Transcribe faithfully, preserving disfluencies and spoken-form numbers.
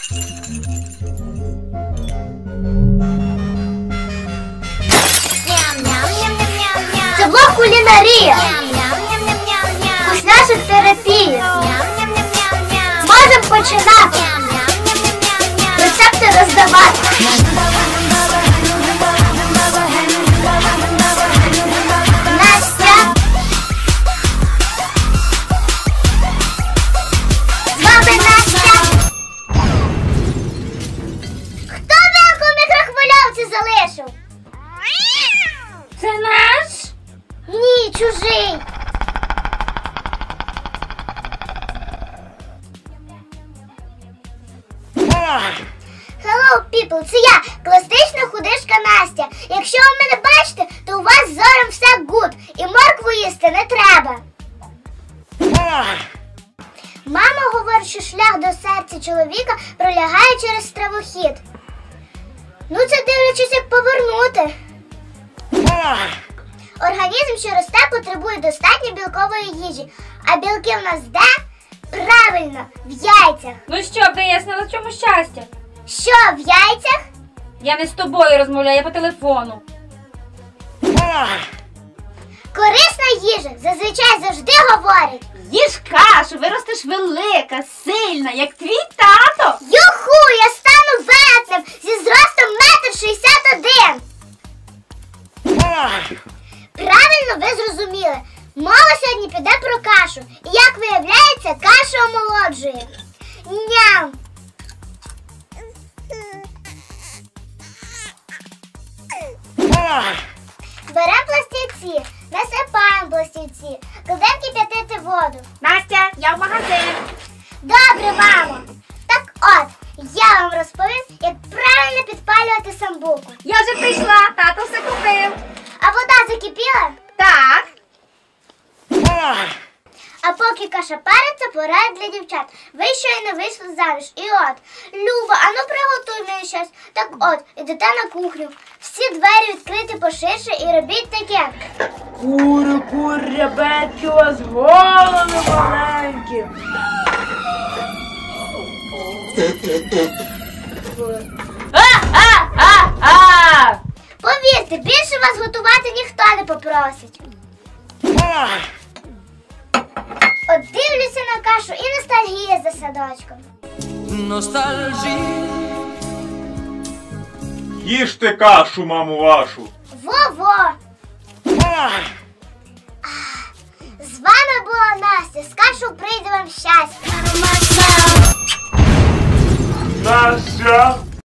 Це блог кулінарія. Вкусняшок терапія. Можемо починати. Рецепти роздавати. Настя. З вами Настя. Хто вилку в мікрохвильовці залишив? Це наш? Ні, чужий. Hello, people, це я, класична худишка Настя. Якщо ви мене бачите, то у вас з зором все гуд і моркву їсти не треба. Мама говорить, що шлях до серця чоловіка пролягає через стравохід. Ну це дивлячись, як повернути. Організм, що росте, потребує достатньо білкової їжі. А білки в нас де? Правильно, в яйцях. Ну що, вияснила, в чому щастя? Що, в яйцях? Я не з тобою розмовляю, я по телефону. Корисна їжа зазвичай завжди говорить. Їж кашу, виростеш велика, сильна, як твій тато. Юху, я стану ветним зі зростом метр шістдесят один. Правильно ви зрозуміли. Мова сьогодні піде про кашу. І як виявляється, каша омолоджує. Ням. Беремо пластівці, насипаємо пластівці, кладемо кип'ятити воду. Настя, я в магазин. Добре, мамо. Так от, я вам розповім, як правильно підпалювати самбуку. Я вже прийшла, тато все купив. А вода закипіла? Так. А поки каша париться, порад для дівчат. Ви щойно вийшли заміж. І от, Люба, а ну приготуй мені щось. Так от, ідете на кухню. Всі двері відкриті поширше і робіть таке. Кури, кури, ребятки, у вас голови маленькі. А-а-а-а! Повірте, більше вас готувати ніхто не попросить. От дивлюся на кашу і ностальгія за садочком. Ностальжі. Їжте кашу, маму вашу. Во-во! З вами була Настя. З кашу прийде вам щастя. Настя!